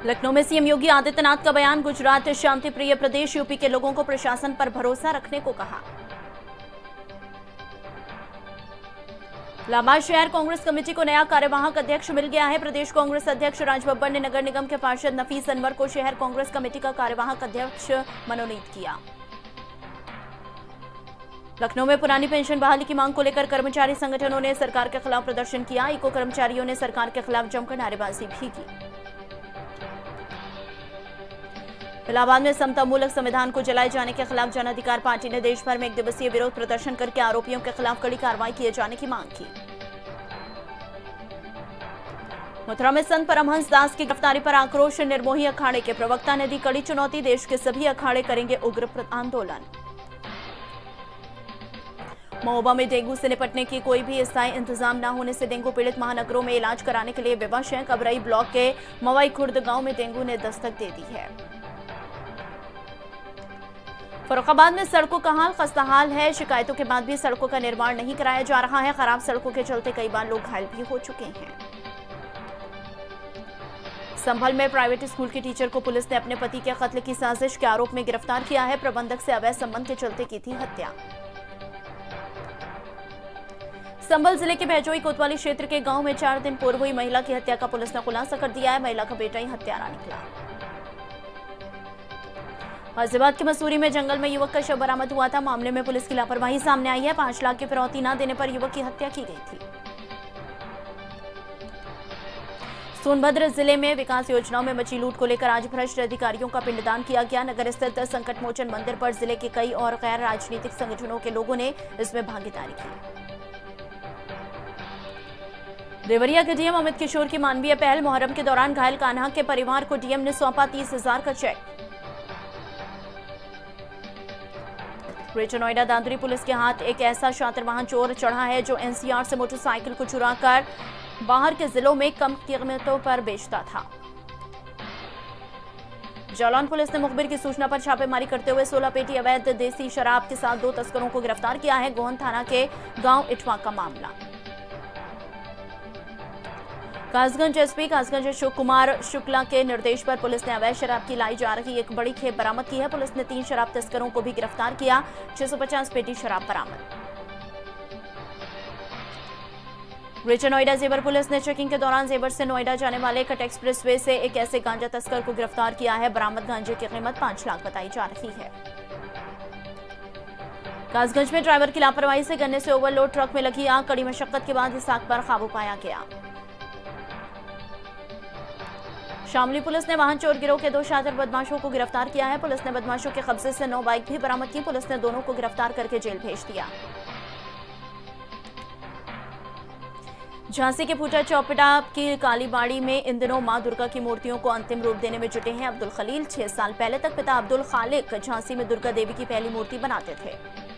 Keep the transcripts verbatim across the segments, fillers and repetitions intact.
लखनऊ में सीएम योगी आदित्यनाथ का बयान, गुजरात शांति प्रिय प्रदेश, यूपी के लोगों को प्रशासन पर भरोसा रखने को कहा। इलाहाबाद शहर कांग्रेस कमेटी को नया कार्यवाहक अध्यक्ष मिल गया है। प्रदेश कांग्रेस अध्यक्ष राज बब्बर ने नगर निगम के पार्षद नफीस अनवर को शहर कांग्रेस कमेटी का कार्यवाहक अध्यक्ष मनोनीत किया। लखनऊ में पुरानी पेंशन बहाली की मांग को लेकर कर्मचारी संगठनों ने सरकार के खिलाफ प्रदर्शन किया। इको कर्मचारियों ने सरकार के खिलाफ जमकर नारेबाजी भी की। इलाहाबाद में समता मूलक संविधान को जलाए जाने के खिलाफ जन अधिकार पार्टी ने देश भर में एक दिवसीय विरोध प्रदर्शन करके आरोपियों के खिलाफ कड़ी कार्रवाई किए जाने की मांग की। मथुरा में संत परमहंस दास की गिरफ्तारी पर आक्रोश, निर्मोही अखाड़े के प्रवक्ता ने दी कड़ी चुनौती, देश के सभी अखाड़े करेंगे उग्र आंदोलन। महोबा में डेंगू से निपटने की कोई भी स्थायी इंतजाम न होने से डेंगू पीड़ित महानगरों में इलाज कराने के लिए विवश हैं। कबरई ब्लॉक के मवाई खुर्द गांव में डेंगू ने दस्तक दे दी है। फर्रुखाबाद में सड़कों का हाल खस्ताहाल है। शिकायतों के बाद भी सड़कों का निर्माण नहीं कराया जा रहा है। खराब सड़कों के चलते कई बार लोग घायल भी हो चुके हैं। संभल में प्राइवेट स्कूल की टीचर को पुलिस ने अपने पति के कत्ल की साजिश के आरोप में गिरफ्तार किया है। प्रबंधक से अवैध संबंध के चलते की थी हत्या। संभल जिले के भैजोई कोतवाली क्षेत्र के गांव में चार दिन पूर्व हुई महिला की हत्या का पुलिस ने खुलासा कर दिया है। महिला का बेटा ही हत्यारा निकला। गाजियाबाद के मसूरी में जंगल में युवक का शव बरामद हुआ था। मामले में पुलिस की लापरवाही सामने आई है। पांच लाख की फिरौती न देने पर युवक की हत्या की गई थी। सोनभद्र जिले में विकास योजनाओं में मची लूट को लेकर आज भ्रष्ट अधिकारियों का पिंडदान किया गया। नगर स्थित संकट मोचन मंदिर पर जिले के कई और गैर राजनीतिक संगठनों के लोगों ने इसमें भागीदारी की। देवरिया के डीएम अमित किशोर की मानवीय पहल, मुहर्रम के दौरान घायल कान्हा के परिवार को डीएम ने सौंपा तीस हजार का cheque. Greater Noida Dadri police के हाथ एक ऐसा शातिर वाहन चोर चढ़ा है जो एनसीआर से मोटरसाइकिल को चुराकर बाहर के जिलों में कम कीमतों पर बेचता था। जालौन पुलिस ने मुखबिर की सूचना पर छापेमारी करते हुए सोलह पेटी अवैध देसी शराब के साथ दो तस्करों को गिरफ्तार किया है। गोहन थाना के गांव इटवा का मामला। कासगंज एसपी कासगंज अशोक कुमार शुक्ला के निर्देश पर पुलिस ने अवैध शराब की लाई जा रही एक बड़ी खेप बरामद की है। पुलिस ने तीन शराब तस्करों को भी गिरफ्तार किया। छह सौ पचास पेटी शराब बरामद। ग्रेटर नोएडा जेवर पुलिस ने चेकिंग के दौरान जेवर से नोएडा जाने वाले कट एक्सप्रेस वे से एक ऐसे गांजा तस्कर को गिरफ्तार किया है। बरामद गांजे की कीमत पांच लाख बताई जा रही है। कासगंज में ड्राइवर की लापरवाही से गन्ने से ओवरलोड ट्रक में लगी आग, कड़ी मशक्कत के बाद इस आग पर काबू पाया गया। शामली पुलिस ने वाहन चोर गिरोह के दो शातिर बदमाशों को गिरफ्तार किया है। पुलिस ने बदमाशों के कब्जे से नौ बाइक भी बरामद की। पुलिस ने दोनों को गिरफ्तार करके जेल भेज दिया। झांसी के फूटा चौपटा की कालीबाड़ी में इन दिनों मां दुर्गा की मूर्तियों को अंतिम रूप देने में जुटे हैं अब्दुल खलील। छह साल पहले तक पिता अब्दुल खालिक झांसी में दुर्गा देवी की पहली मूर्ति बनाते थे।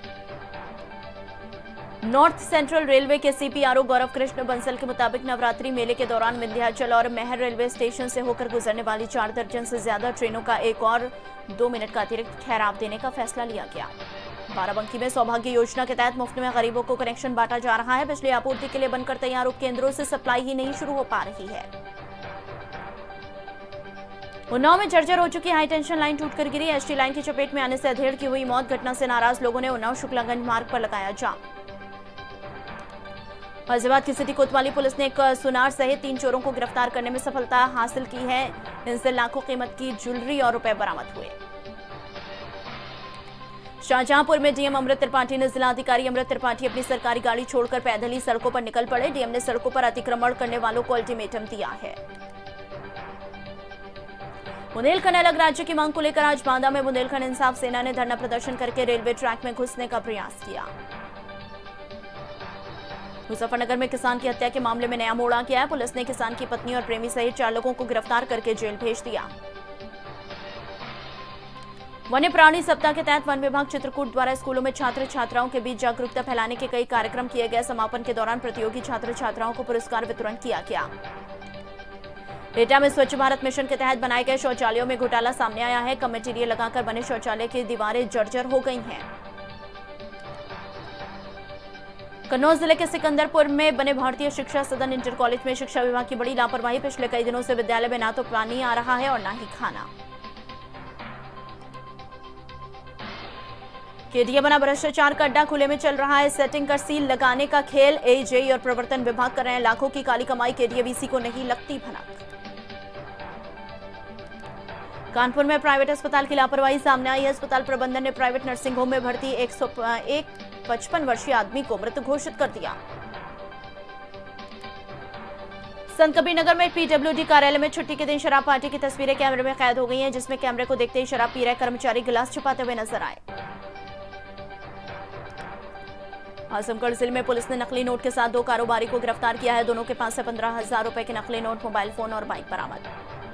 नॉर्थ सेंट्रल रेलवे के सीपीआरओ गौरव कृष्ण बंसल के मुताबिक नवरात्रि मेले के दौरान विंध्याचल और महर रेलवे स्टेशन से होकर गुजरने वाली चार दर्जन से ज्यादा ट्रेनों का एक और दो मिनट का अतिरिक्त ठहराव देने का फैसला लिया गया। बाराबंकी में सौभाग्य योजना के तहत मुफ्त में गरीबों को कनेक्शन बांटा जा रहा है। बिजली आपूर्ति के लिए बनकर तैयार उपकेंद्रों से सप्लाई ही नहीं शुरू हो पा रही है। उन्नाव में जर्जर हो चुकी हाईटेंशन लाइन टूटकर गिरी। एसटी लाइन की चपेट में आने से अधेड़ की हुई मौत। घटना से नाराज लोगों ने उन्नाव शुक्लागंज मार्ग पर लगाया जाम। गाजियाबाद की सिटी कोतवाली पुलिस ने एक सुनार सहित तीन चोरों को गिरफ्तार करने में सफलता हासिल की है। इनसे लाखों कीमत की ज्वेलरी और रुपए बरामद हुए। शाहजहांपुर में डीएम अमृत त्रिपाठी ने जिलाधिकारी अमृत त्रिपाठी अपनी सरकारी गाड़ी छोड़कर पैदल ही सड़कों पर निकल पड़े। डीएम ने सड़कों पर अतिक्रमण करने वालों को अल्टीमेटम दिया है। बुंदेलखंड अलग राज्य की मांग को लेकर आज बांदा में बुंदेलखंड इंसाफ सेना ने धरना प्रदर्शन करके रेलवे ट्रैक में घुसने का प्रयास किया। मुजफ्फरनगर में किसान की हत्या के मामले में नया मोड़ आ गया है। पुलिस ने किसान की पत्नी और प्रेमी सहित चार लोगों को गिरफ्तार करके जेल भेज दिया। वन्य प्राणी सप्ताह के तहत वन विभाग चित्रकूट द्वारा स्कूलों में छात्र छात्राओं के बीच जागरूकता फैलाने के कई कार्यक्रम किए गए। समापन के दौरान प्रतियोगी छात्र छात्राओं को पुरस्कार वितरण किया गया। एटा में स्वच्छ भारत मिशन के तहत बनाए गए शौचालयों में घोटाला सामने आया है। कम मटीरियल लगाकर बने शौचालय की दीवारें जर्जर हो गई हैं। कन्नौज जिले के सिकंदरपुर में बने भारतीय शिक्षा सदन इंटर कॉलेज में शिक्षा विभाग की बड़ी लापरवाही। पिछले कई दिनों से विद्यालय में ना तो पानी आ रहा है और ना ही खाना। केडीए बना भ्रष्टाचार का अड्डा, खुले में चल रहा है सेटिंग कर सील लगाने का खेल। एजेई और प्रवर्तन विभाग कर रहे हैं लाखों की काली कमाई। केडीए वीसी को नहीं लगती भनक। कानपुर में प्राइवेट अस्पताल की लापरवाही सामने आई है। अस्पताल प्रबंधन ने प्राइवेट नर्सिंग होम में भर्ती एक सौ पचपन वर्षीय आदमी को मृत घोषित कर दिया। संत कबीर नगर में पीडब्ल्यूडी कार्यालय में छुट्टी के दिन शराब पार्टी की तस्वीरें कैमरे में कैद हो गई हैं, जिसमें कैमरे को देखते ही शराब पी रहे कर्मचारी गिलास छुपाते हुए नजर आए। आजमगढ़ जिले में पुलिस ने नकली नोट के साथ दो कारोबारी को गिरफ्तार किया है। दोनों के पास से पंद्रह हजार रुपए के नकली नोट, मोबाइल फोन और बाइक बरामद।